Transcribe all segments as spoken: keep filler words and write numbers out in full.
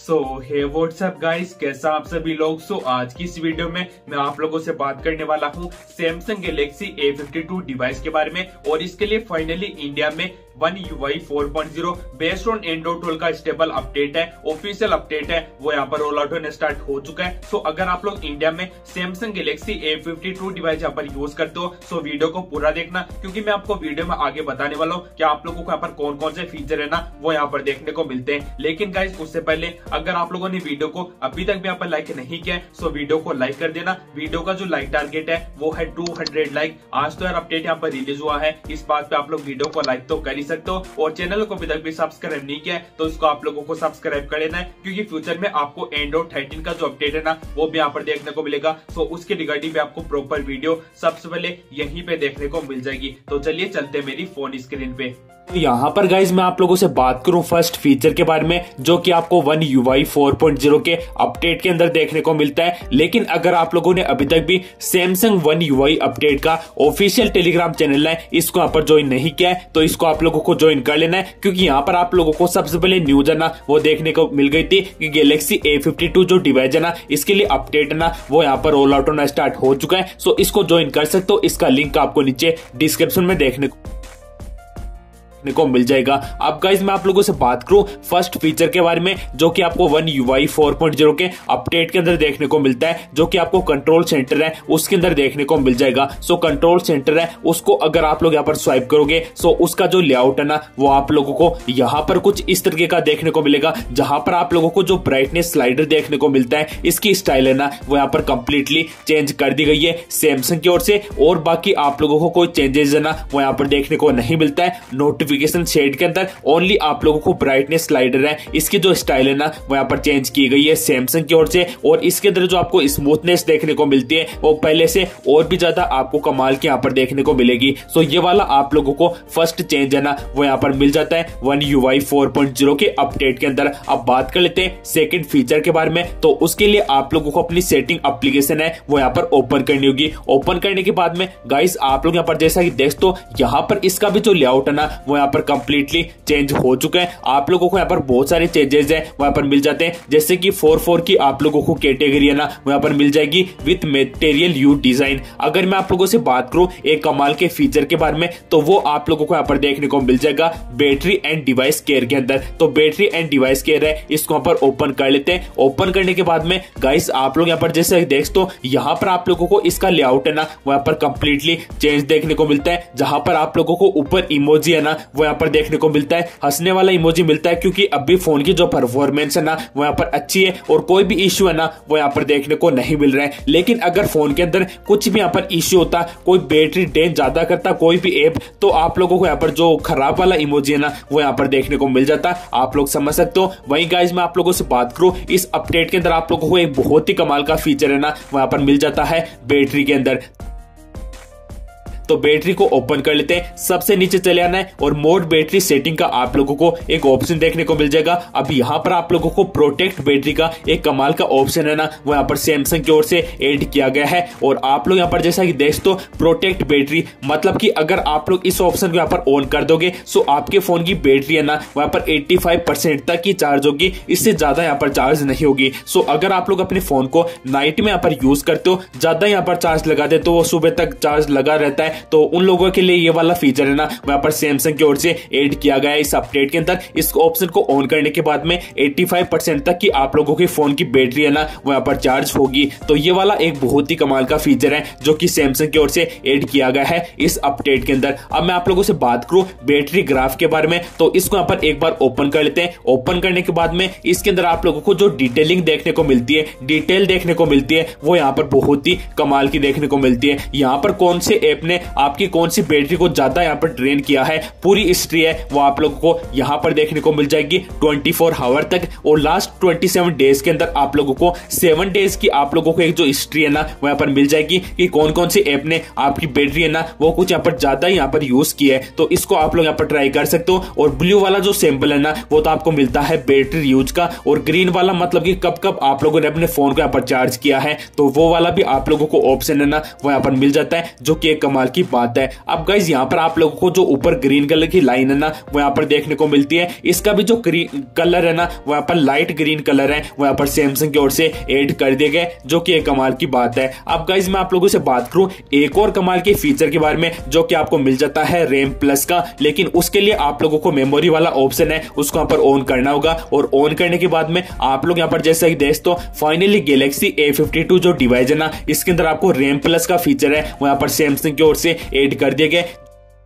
सो हे WhatsApp guys, कैसा आप सभी लोग। सो so, आज की इस वीडियो में मैं आप लोगों से बात करने वाला हूँ Samsung Galaxy A fifty two device के बारे में, और इसके लिए फाइनली इंडिया में one U I four point zero based on Android twelve का स्टेबल अपडेट है, ऑफिशियल अपडेट है, वो यहाँ पर रोल आउट होने स्टार्ट हो चुका है। सो so, अगर आप लोग इंडिया में Samsung Galaxy A fifty two device यहाँ पर यूज करते हो, सो so वीडियो को पूरा देखना, क्योंकि मैं आपको वीडियो में आगे बताने वाला हूँ कि आप लोगों को यहाँ पर कौन कौन से फीचर है ना वो यहाँ पर देखने को मिलते हैं। लेकिन गाइस उससे पहले अगर आप लोगों ने वीडियो को अभी तक भी यहाँ पर लाइक नहीं किया है, सो वीडियो को लाइक कर देना। वीडियो का जो लाइक टारगेट है वो है टू हंड्रेड लाइक। आज तो यार अपडेट यहाँ पर रिलीज हुआ है, इस बात पे आप लोग वीडियो को लाइक तो कर ही सकते हो, और चैनल को अभी तक भी सब्सक्राइब नहीं किया है तो इसको आप लोगों को सब्सक्राइब कर लेना है, क्योंकि फ्यूचर में आपको एंड्रॉइड थर्टीन का जो अपडेट है ना वो भी यहाँ पर देखने को मिलेगा। सो उसके रिगार्डिंग भी आपको प्रॉपर वीडियो सबसे पहले यहीं पे देखने को मिल जाएगी। तो चलिए चलते मेरी फोन स्क्रीन पे। तो यहाँ पर गाइज मैं आप लोगों से बात करूं फर्स्ट फीचर के बारे में, जो कि आपको one U I four point zero के अपडेट के अंदर देखने को मिलता है। लेकिन अगर आप लोगों ने अभी तक भी Samsung one U I update का ऑफिशियल टेलीग्राम चैनल है इसको यहाँ पर ज्वाइन नहीं किया है, तो इसको आप लोगों को ज्वाइन कर लेना है, क्योंकि यहाँ पर आप लोगों को सबसे पहले न्यूज है ना वो देखने को मिल गई थी कि गैलेक्सी ए फिफ्टी टू जो डिवाइस है ना इसके लिए अपडेट है ना वो यहाँ पर रोल आउट होना स्टार्ट हो चुका है। सो इसको ज्वाइन कर सकते हो, इसका लिंक आपको नीचे डिस्क्रिप्शन में देखने को को मिल जाएगा। अब गाइज मैं आप लोगों से बात करूं फर्स्ट फीचर के बारे में, जो कि आपको one U I four point zero के अपडेट के अंदर देखने को मिलता है, जो कि आपको कंट्रोल सेंटर है उसके अंदर देखने को मिल जाएगा। सो कंट्रोल सेंटर है उसको अगर आप लोग यहाँ पर स्वाइप करोगे, सो उसका जो लेआउट है ना वो आप लोगों को यहाँ पर कुछ इस तरीके का देखने को मिलेगा, जहां पर आप लोगों को जो ब्राइटनेस स्लाइडर देखने को मिलता है इसकी स्टाइल है ना वो यहाँ पर कंप्लीटली चेंज कर दी गई है सैमसंग की ओर से, और बाकी आप लोगों को कोई चेंजेस है ना वो यहाँ पर देखने को नहीं मिलता है। नोटिफिकेशन शेड के अंदर ओनली आप लोगों को ब्राइटनेस स्लाइडर है, इसकी जो स्टाइल है ना वो यहाँ पर चेंज की गई है सैमसंग की ओर से, और इसके अंदर जो आपको स्मूथनेस देखने को मिलती है वो पहले से और भी ज्यादा आपको कमाल की यहाँ पर देखने को मिलेगी। सो ये वाला आप लोगों को फर्स्ट चेंज है ना वो यहाँ पर मिल जाता है one U I four point zero के अपडेट के अंदर। अब बात कर लेते हैं सेकंड फीचर के बारे में, तो उसके लिए आप लोगों को अपनी सेटिंग एप्लीकेशन है वो यहाँ पर ओपन करनी होगी। ओपन करने के बाद में गाइस आप लोग यहाँ पर जैसा कि देख तो यहाँ पर इसका भी जो लेआउट है ना वो यहाँ पर कंप्लीटली चेंज हो चुका है। आप लोगों को यहाँ पर बहुत सारे चेंजेस है वहां पर मिल जाते हैं, जैसे कि फोर फोर की आप लोगों को कैटेगरी है ना वहां पर मिल जाएगी विथ मटेरियल यू डिजाइन। अगर मैं आप लोगों से बात करूं एक कमाल के फीचर के बारे में, तो वो आप लोगों को यहाँ पर देखने को मिल जाएगा बैटरी एंड डिवाइस केयर के अंदर। तो बैटरी एंड डिवाइस केयर है, इसको यहाँ पर ओपन कर लेते हैं। ओपन करने के बाद में गाइस आप लोग यहाँ पर जैसे देख तो यहाँ पर आप लोगों को इसका लेआउट है ना वहां पर कंप्लीटली चेंज देखने को मिलता है, जहां पर आप लोगों को ऊपर इमोजी है ना वो यहाँ पर देखने को मिलता है, हंसने वाला इमोजी मिलता है, क्योंकि अभी फोन की जो परफॉर्मेंस है ना वो यहाँ पर अच्छी है और कोई भी इश्यू है ना वो यहाँ पर देखने को नहीं मिल रहा है। लेकिन अगर फोन के अंदर कुछ भी यहाँ पर इश्यू होता, कोई बैटरी ड्रेन ज्यादा करता कोई भी ऐप, तो आप लोगों को यहाँ पर जो खराब वाला इमोजी है ना वो यहाँ पर देखने को मिल जाता, आप लोग समझ सकते हो। वहीं गाइस मैं आप लोगों से बात करूं इस अपडेट के अंदर आप लोगों को एक बहुत ही कमाल का फीचर है ना वो यहाँ पर मिल जाता है बैटरी के अंदर। तो बैटरी को ओपन कर लेते हैं, सबसे नीचे चले आना है और मोड बैटरी सेटिंग का आप लोगों को एक ऑप्शन देखने को मिल जाएगा। अब यहाँ पर आप लोगों को प्रोटेक्ट बैटरी का एक कमाल का ऑप्शन है ना वो यहाँ पर सैमसंग की ओर से ऐड किया गया है, और आप लोग यहाँ पर जैसा कि देख तो प्रोटेक्ट बैटरी मतलब कि अगर आप लोग इस ऑप्शन को यहाँ पर ऑन कर दोगे सो आपके फोन की बैटरी है ना वहाँ पर पचासी परसेंट तक की चार्ज होगी, इससे ज्यादा यहाँ पर चार्ज नहीं होगी। सो अगर आप लोग अपने फोन को नाइट में यहाँ पर यूज करते हो, ज्यादा यहाँ पर चार्ज लगा दे तो वो सुबह तक चार्ज लगा रहता है, तो उन लोगों के लिए ये वाला फीचर है ना वहां पर सैमसंग की ओर से ऐड किया गया है इस अपडेट के अंदर। इस ऑप्शन को ऑन करने के बाद में पचासी परसेंट तक की आप लोगों के फोन की बैटरी है ना वहां पर चार्ज होगी। तो ये वाला एक बहुत ही कमाल का फीचर है जो कि सैमसंग की ओर से ऐड किया गया है इस अपडेट के अंदर। अब मैं आप लोगों से बात करूं बैटरी ग्राफ के बारे में, तो इसको यहाँ पर एक बार ओपन कर लेते हैं। ओपन करने के बाद में इसके अंदर आप लोगों को जो डिटेलिंग देखने को मिलती है, डिटेल देखने को मिलती है, वो यहाँ पर बहुत ही कमाल की देखने को मिलती है। यहाँ पर कौन से ऐप ने आपकी कौन सी बैटरी को ज्यादा यहाँ पर ड्रेन किया है, पूरी हिस्ट्री है वो आप लोगों को यहाँ पर देखने को मिल जाएगी चौबीस आवर तक, और लास्ट सत्ताईस डेज के अंदर आप लोगों को सात डेज की आप लोगों को एक जो हिस्ट्री है ना वो यहाँ पर मिल जाएगी कि कौन कौन से ऐप ने आपकी बैटरी है ना वो कुछ यहाँ पर ज्यादा यहाँ पर यूज किया है। तो इसको आप लोग यहाँ पर ट्राई कर सकते हो। और ब्लू वाला जो सिंबल है ना वो तो आपको मिलता है बैटरी यूज का, और ग्रीन वाला मतलब कि कब कब आप लोगों ने अपने फोन को यहाँ पर चार्ज किया है, तो वो वाला भी आप लोगों को ऑप्शन है ना वो यहाँ पर मिल जाता है, जो कि एक कमाल की बात है। अब गाइज यहाँ पर आप लोगों को जो ऊपर ग्रीन कलर की लाइन है ना वो यहाँ पर देखने को मिलती है, इसका भी जो कलर है ना वो यहाँ पर लाइट ग्रीन कलर है, वो यहाँ पर सैमसंग की ओर से ऐड कर दिए गए, जो कि एक कमाल की बात है। अब गाइज मैं आप लोगों से बात करूं एक और कमाल के फीचर के बारे में, जो कि आपको मिल जाता है रैम प्लस का, लेकिन उसके लिए आप लोगों को मेमोरी वाला ऑप्शन है उसको यहाँ पर ऑन करना होगा। और ऑन करने के बाद में आप लोग यहाँ पर जैसा कि देख तो finally Galaxy A fifty two जो डिवाइस है ना इसके अंदर आपको रैम प्लस का फीचर है वो यहाँ पर सैमसंग की ओर से ऐड कर दिए गए,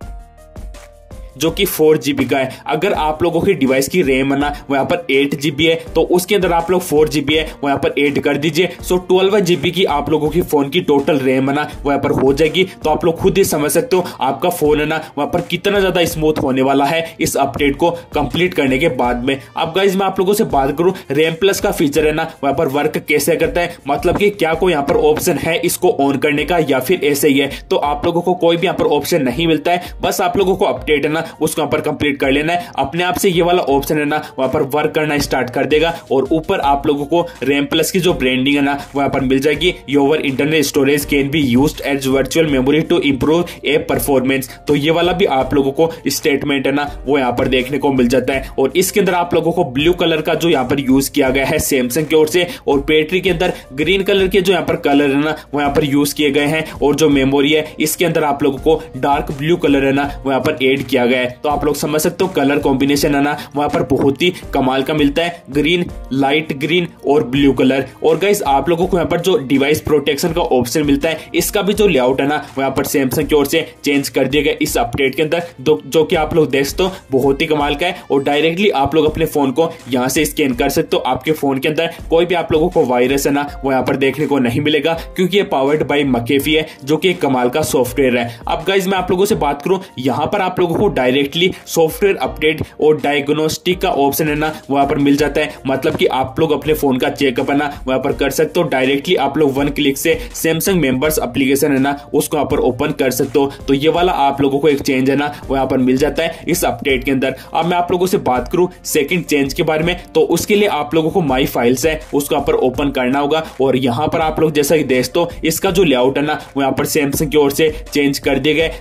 जो कि फोर जीबी का है। अगर आप लोगों की डिवाइस की रैम है ना वो यहाँ पर एट जीबी है तो उसके अंदर आप लोग फोर जीबी है वो यहाँ पर ऐड कर दीजिए। सो ट्वेल्व जीबी की आप लोगों की फोन की टोटल रैम है ना वो यहाँ पर हो जाएगी। तो आप लोग खुद ही समझ सकते हो आपका फोन है ना वहाँ पर कितना ज्यादा स्मूथ होने वाला है इस अपडेट को कंप्लीट करने के बाद में। अब गाइज मैं आप लोगों से बात करूं रैम प्लस का फीचर है ना वहाँ पर वर्क कैसे करता है, मतलब कि क्या कोई यहाँ पर ऑप्शन है इसको ऑन करने का या फिर ऐसे ही है। तो आप लोगों को कोई भी यहाँ पर ऑप्शन नहीं मिलता है, बस आप लोगों को अपडेट है ना उसको यहाँ पर कंप्लीट कर लेना है। अपने आप से ये वाला ऑप्शन है ना वहां पर वर्क करना स्टार्ट कर देगा और ऊपर आप लोगों को रैम प्लस की जो ब्रांडिंग है ना वहां पर मिल जाएगी। Your internal storage can be used as virtual memory to improve a performance. तो ये वाला भी आप लोगों को स्टेटमेंट है ना वो यहाँ पर देखने को मिल जाता है। और इसके अंदर आप लोगों को ब्लू कलर का जो यहाँ पर यूज किया गया है सैमसंग की ओर से, और बैटरी के अंदर ग्रीन कलर के जो यहाँ पर कलर है ना वो यहाँ पर यूज किए गए हैं। और जो मेमोरी है इसके अंदर आप लोगों को डार्क ब्लू कलर है ना वो यहाँ पर एड किया गया है। तो आप लोग समझ सकते हो कलर कॉम्बिनेशन है ना वहां पर बहुत ही कमाल का मिलता है, ग्रीन, लाइट ग्रीन और ब्लू कलर। और गाइस आप लोगों को यहाँ पर जो डिवाइस प्रोटेक्शन का ऑप्शन मिलता है इसका भी जो लेआउट है ना वहां पर सैमसंग की ओर से चेंज कर दिया गया इस अपडेट के अंदर, जो कि आप लोग देख सकते हो बहुत ही कमाल का है। और डायरेक्टली आप लोग अपने फोन को यहाँ से स्कैन कर सकते हो, आपके फोन के अंदर कोई भी आप लोगों को वायरस है ना वो यहाँ पर देखने को नहीं मिलेगा, क्योंकि ये पावर्ड बाय मैकेफी है जो कि एक कमाल का सॉफ्टवेयर है। अब गाइस मैं आप लोगों से बात करूं यहाँ पर आप लोगों को डायरेक्टली सॉफ्टवेयर अपडेट और डायग्नोस्टिक का ऑप्शन है ना वहां पर मिल जाता है, मतलब कि आप लोग अपने फोन का चेकअप है ना वहां पर कर सकते हो। डायरेक्टली आप लोग वन क्लिक से सैमसंग मेंबर्स एप्लीकेशन है ना उसको यहाँ पर ओपन कर सकते हो। तो ये वाला आप लोगों को एक चेंज है ना वहां पर मिल जाता है इस अपडेट के अंदर। अब मैं आप लोगों से बात करूं सेकंड चेंज के बारे में, तो उसके लिए आप लोगों को माई फाइल्स है उसको यहाँ पर ओपन करना होगा। और यहाँ पर आप लोग जैसा कि देख तो इसका जो लेआउट है ना वो यहाँ पर सैमसंग की ओर से चेंज कर दिए गए,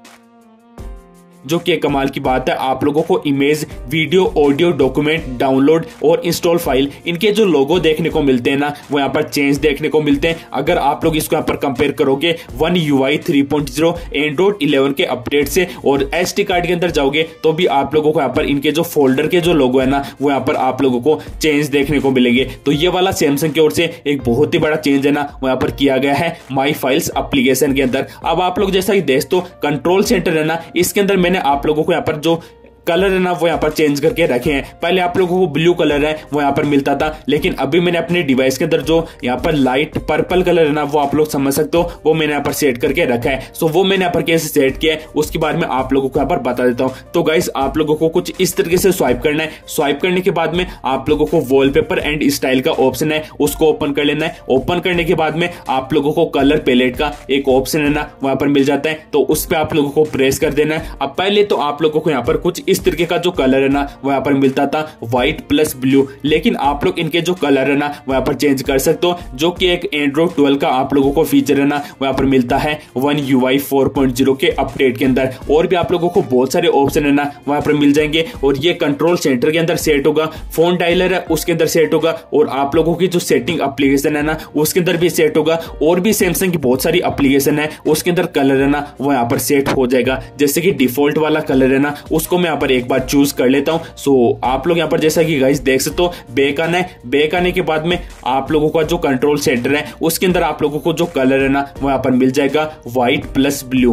जो कि कमाल की बात है। आप लोगों को image, video, audio, document, download और इंस्टॉल फाइल, इनके जो लोगो देखने को मिलते हैं ना वो यहाँ पर चेंज देखने को मिलते हैं। अगर आप लोग इसको यहाँ पर कंपेयर करोगे one UI three point zero Android eleven के अपडेट से और एसडी कार्ड के अंदर जाओगे तो भी आप लोगों को यहाँ पर इनके जो फोल्डर के जो लोगो है ना वो यहाँ पर आप लोगों को चेंज देखने को मिलेंगे। तो ये वाला सैमसंग की ओर से एक बहुत ही बड़ा चेंज है ना वो यहाँ पर किया गया है माई फाइल्स एप्लीकेशन के अंदर। अब आप लोग जैसा कि देख तो कंट्रोल सेंटर है ना इसके अंदर मैंने आप लोगों को यहाँ पर जो कलर है ना वो यहाँ पर चेंज करके रखे हैं। पहले आप लोगों को ब्लू कलर है वो यहाँ पर मिलता था, लेकिन अभी मैंने अपने डिवाइस के अंदर जो यहाँ पर लाइट पर्पल कलर है ना वो आप लोग समझ सकते हो वो मैंने यहाँ पर सेट करके रखा है। सो वो मैंने यहाँ पर कैसे सेट किया है उसके बारे में आप लोगों को यहाँ पर बता देता हूँ। तो गाइस आप लोगों को कुछ इस तरीके से स्वाइप करना है। स्वाइप करने के बाद में आप लोगों को वॉलपेपर एंड स्टाइल का ऑप्शन है उसको ओपन कर लेना है। ओपन करने के बाद में आप लोगों को कलर पैलेट का एक ऑप्शन है ना वहां पर मिल जाता है, तो उस पर आप लोगों को प्रेस कर देना है। अब पहले तो आप लोगों को यहाँ पर कुछ इस तरीके का जो कलर है ना वो यहाँ पर मिलता था व्हाइट प्लस ब्लू, लेकिन आप लोग इनके जो कलर है ना वो यहाँ पर चेंज कर सकते हो, जो कि एक एंड्रॉइड ट्वेल्व का आप लोगों को फीचर है ना वो यहाँ पर मिलता है one UI four point zero के अपडेट के अंदर। और भी आप लोगों को बहुत सारे ऑप्शन है ना वहां पर मिल जाएंगे और ये कंट्रोल सेंटर के अंदर सेट होगा, फोन डायलर है उसके अंदर सेट होगा और आप लोगों की जो सेटिंग एप्लीकेशन है ना उसके अंदर भी सेट होगा। और भी सैमसंग की बहुत सारी एप्लीकेशन है उसके अंदर कलर है ना वो यहाँ पर सेट हो जाएगा। जैसे कि डिफॉल्ट वाला कलर है ना उसको मैं यहाँ पर एक बार चूज कर लेता हूं। सो आप लोग यहाँ पर जैसा कि गाइस देख सकते हो बैक आना है। बैक आने के बाद में आप लोगों का जो कंट्रोल सेंटर है उसके अंदर आप लोगों को जो कलर है ना वो यहाँ पर मिल जाएगा व्हाइट प्लस ब्लू।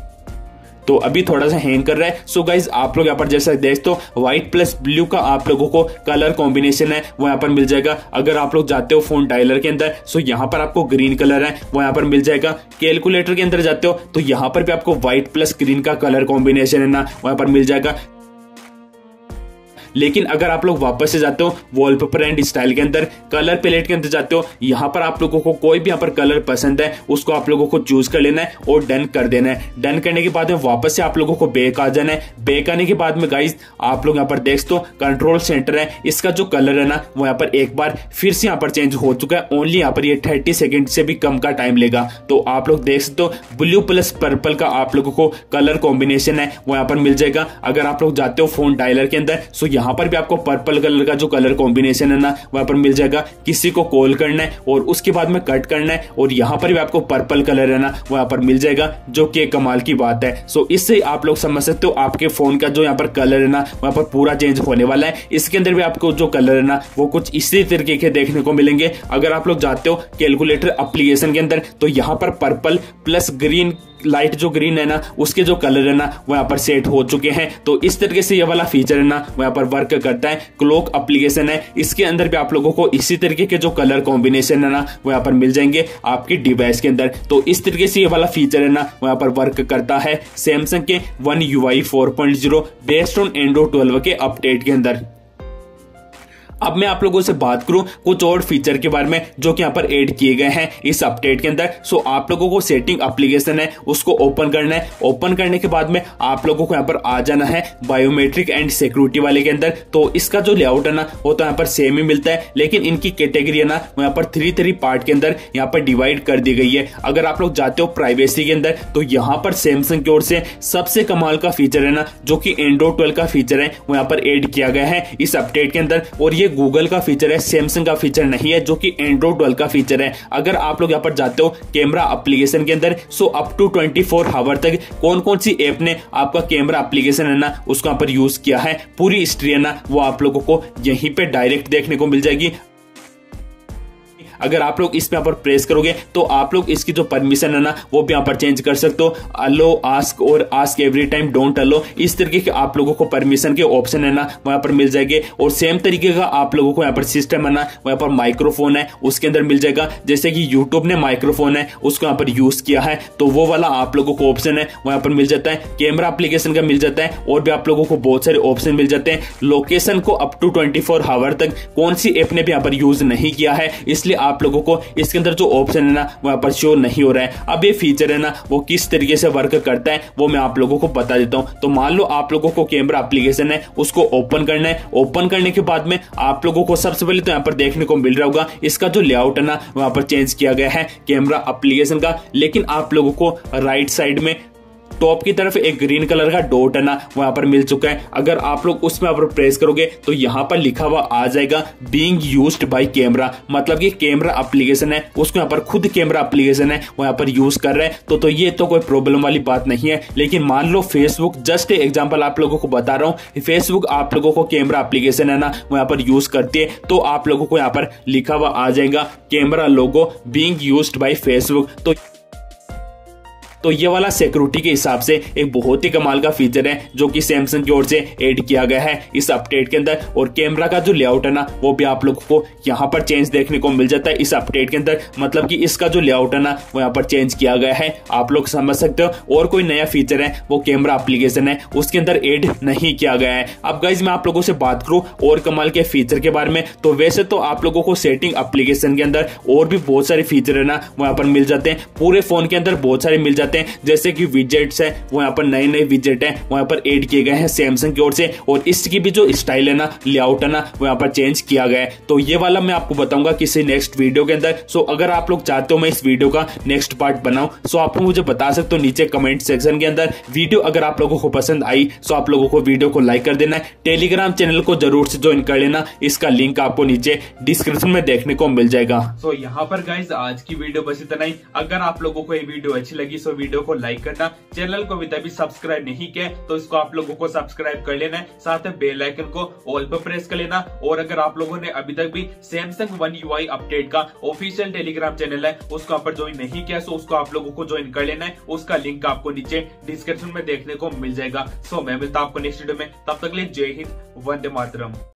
तो अभी थोड़ा सा हैंग कर रहा है। सो गाइज आप लोग यहाँ पर जैसा देख तो व्हाइट प्लस ब्लू का आप लोगों को कलर कॉम्बिनेशन है वो यहाँ पर मिल जाएगा। अगर आप लोग जाते हो फोन डायलर के अंदर सो यहाँ पर आपको ग्रीन कलर है वो यहाँ पर मिल जाएगा। कैलकुलेटर के अंदर जाते हो तो यहाँ पर भी आपको व्हाइट प्लस ग्रीन का कलर कॉम्बिनेशन है ना वो यहाँ पर मिल जाएगा। लेकिन अगर आप लोग वापस से जाते हो वॉलपेपर एंड स्टाइल के अंदर, कलर पैलेट के अंदर जाते हो, यहाँ पर आप लोगों को कोई भी यहाँ पर कलर पसंद है उसको आप लोगों को चूज कर लेना है और डन कर देना है। डन करने के बाद में वापस से आप लोगों को बैक आ जाना है। बैक आने के बाद में गाइस आप लोग यहाँ पर देख दो कंट्रोल सेंटर है, इसका जो कलर है ना वो यहाँ पर एक बार फिर से यहाँ पर चेंज हो चुका है। ओनली यहाँ पर ये थर्टी सेकेंड से भी कम का टाइम लेगा। तो आप लोग देख सकते हो ब्लू प्लस पर्पल का आप लोगों को कलर कॉम्बिनेशन है वो यहाँ पर मिल जाएगा। अगर आप लोग जाते हो फोन डायलर के अंदर सो यहाँ पर भी आपको पर्पल कलर का जो कलर कॉम्बिनेशन है ना वहां पर मिल जाएगा। किसी को कॉल करना है और उसके बाद में कट करना है और यहाँ पर भी आपको पर्पल कलर है ना वहां पर मिल जाएगा, जो कि कमाल की बात है। सो इससे आप लोग समझ सकते हो आपके फोन का जो यहाँ पर कलर है ना वहां पर पूरा चेंज होने वाला है। इसके अंदर भी आपको जो कलर है ना वो कुछ इसी तरीके के देखने को मिलेंगे। अगर आप लोग जाते हो कैलकुलेटर एप्लीकेशन के अंदर तो यहाँ पर पर्पल प्लस ग्रीन लाइट जो ग्रीन है ना उसके जो कलर है ना वो यहाँ पर सेट हो चुके हैं। तो इस तरीके से ये वाला फीचर है ना वो यहाँ पर वर्क करता है। क्लॉक एप्लीकेशन है, इसके अंदर भी आप लोगों को इसी तरीके के जो कलर कॉम्बिनेशन है ना वो यहाँ पर मिल जाएंगे आपकी डिवाइस के अंदर। तो इस तरीके से ये वाला फीचर है ना वो यहाँ पर वर्क करता है सैमसंग के one U I four point zero based on Android twelve के अपडेट के अंदर। अब मैं आप लोगों से बात करूं कुछ और फीचर के बारे में जो कि यहाँ पर ऐड किए गए हैं इस अपडेट के अंदर। सो आप लोगों को सेटिंग एप्लीकेशन है उसको ओपन करना है। ओपन करने के बाद में आप लोगों को यहाँ पर आ जाना है बायोमेट्रिक एंड सिक्योरिटी वाले के अंदर। तो इसका जो लेआउट है ना वो तो यहाँ पर सेम ही मिलता है, लेकिन इनकी कैटेगरी है ना वो यहाँ पर थ्री थ्री पार्ट के अंदर यहाँ पर डिवाइड कर दी गई है। अगर आप लोग जाते हो प्राइवेसी के अंदर तो यहाँ पर सैमसंग की ओर से सबसे कमाल का फीचर है ना जो कि एंड्रॉइड ट्वेल्व का फीचर है वो यहाँ पर ऐड किया गया है इस अपडेट के अंदर। और ये गूगल का फीचर है, सैमसंग का फीचर नहीं है, जो कि एंड्रॉइड ट्वेल्व का फीचर है। अगर आप लोग यहाँ पर जाते हो कैमरा एप्लीकेशन के अंदर so up to twenty four hour तक कौन कौन सी ऐप ने आपका कैमरा एप्लीकेशन है ना उसको यहाँ पर यूज किया है पूरी हिस्ट्री है ना वो आप लोगों को यहीं पे डायरेक्ट देखने को मिल जाएगी। अगर आप लोग इस पे यहाँ पर प्रेस करोगे तो आप लोग इसकी जो परमिशन है ना वो भी यहाँ पर चेंज कर सकते हो। अलो, आस्क और ask every time, don't allow, इस तरीके के आप लोगों को परमिशन के ऑप्शन है ना वो यहाँ पर मिल जाएंगे। और सेम तरीके का आप लोगों को यहाँ पर सिस्टम है ना वो यहाँ पर माइक्रोफोन है उसके अंदर मिल जाएगा। जैसे कि यूट्यूब ने माइक्रोफोन है उसको यहाँ पर यूज किया है तो वो वाला आप लोगों को ऑप्शन है वो यहाँ पर मिल जाता है। कैमरा एप्लीकेशन का मिल जाता है और भी आप लोगों को बहुत सारे ऑप्शन मिल जाते हैं। लोकेशन को up to twenty four hour तक कौन सी ऐप ने भी यहाँ पर यूज नहीं किया है, इसलिए आप लोगों को इसके अंदर जो ऑप्शन है ना वो यहाँ पर शो नहीं हो रहा है। अब ये फीचर है ना वो किस तरीके से वर्क करता है वो मैं आप लोगों को बता देता हूं। तो मान लो आप लोगों को कैमरा एप्लीकेशन है उसको ओपन करना है। ओपन करने के बाद में आप लोगों को सबसे पहले तो यहाँ पर देखने को मिल रहा होगा इसका जो लेआउट है ना वहां पर चेंज किया गया है कैमरा एप्लीकेशन का। लेकिन आप लोगों को राइट साइड में टॉप की तरफ एक ग्रीन कलर का डॉट है ना वो यहाँ पर मिल चुका है। अगर आप लोग उसमें पर प्रेस करोगे तो यहाँ पर लिखा हुआ आ जाएगा बीइंग यूज्ड बाय कैमरा, मतलब कि कैमरा एप्लीकेशन है उसको यहाँ पर खुद कैमरा एप्लीकेशन है वो यहाँ पर यूज कर रहे हैं। तो तो ये तो कोई प्रॉब्लम वाली बात नहीं है। लेकिन मान लो फेसबुक, जस्ट एग्जांपल आप लोगों को बता रहा हूँ, फेसबुक आप लोगों को कैमरा एप्लीकेशन है ना वो यहाँ पर यूज करती है तो आप लोगों को यहाँ पर लिखा हुआ आ जाएगा camera logo being used by Facebook. तो तो ये वाला सिक्योरिटी के हिसाब से एक बहुत ही कमाल का फीचर है जो कि सैमसंग की ओर से ऐड किया गया है इस अपडेट के अंदर। और कैमरा का जो लेआउट है ना वो भी आप लोगों को यहाँ पर चेंज देखने को मिल जाता है इस अपडेट के अंदर, मतलब कि इसका जो लेआउट है ना वो यहाँ पर चेंज किया गया है, आप लोग समझ सकते हो। और कोई नया फीचर है वो कैमरा एप्लीकेशन है उसके अंदर ऐड नहीं किया गया है। अब गाइज मैं आप लोगों से बात करूं और कमाल के फीचर के बारे में, तो वैसे तो आप लोगों को सेटिंग एप्लीकेशन के अंदर और भी बहुत सारे फीचर है ना वो यहाँ पर मिल जाते हैं, पूरे फोन के अंदर बहुत सारे मिल जाते हैं। जैसे कि विजेट्स है वो यहाँ पर नए नए विजेट है वो यहाँ पर ऐड किए गए हैं सैमसंग की ओर से। और इसकी भी जो स्टाइल है ना, लेआउट है ना वो यहाँ पर चेंज किया गया है। तो ये वाला मैं आपको बताऊंगा किसी नेक्स्ट वीडियो के अंदर। सो अगर आप लोग चाहते हो मैं इस वीडियो का नेक्स्ट पार्ट बनाऊं सो आप लोग मुझे बता सकते हो नीचे कमेंट सेक्शन के अंदर। वीडियो अगर आप लोगों को पसंद आई सो आप लोगों को वीडियो को लाइक कर देना है। टेलीग्राम चैनल को जरूर से ज्वाइन कर लेना, इसका लिंक आपको नीचे डिस्क्रिप्शन में देखने को मिल जाएगा। सो so, यहाँ पर गाइज आज की वीडियो बस इतना ही। अगर आप लोगों को ये वीडियो अच्छी लगी सो वीडियो को लाइक करना, चैनल को अभी सब्सक्राइब नहीं किया तो इसको आप लोगों को सब्सक्राइब कर लेना है, साथ में बेल आइकन को ऑल पर प्रेस कर लेना। और अगर आप लोगों ने अभी तक भी सैमसंग वन यूआई अपडेट का ऑफिशियल टेलीग्राम चैनल है उसको आप ज्वाइन नहीं किया सो उसको आप लोगों को ज्वाइन कर लेना है, उसका लिंक आपको नीचे डिस्क्रिप्शन में देखने को मिल जाएगा। सो मैं मिलता हूं आपको नेक्स्ट वीडियो में, तब तक के लिए जय हिंद, वंदे मातरम।